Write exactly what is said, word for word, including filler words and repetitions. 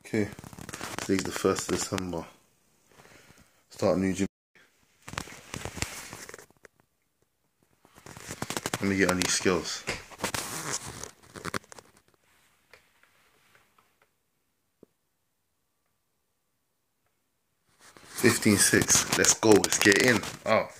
Okay, today's the first of December. Start a new gym. Let me get on these skills. fifteen six. Let's go. Let's get in. Oh.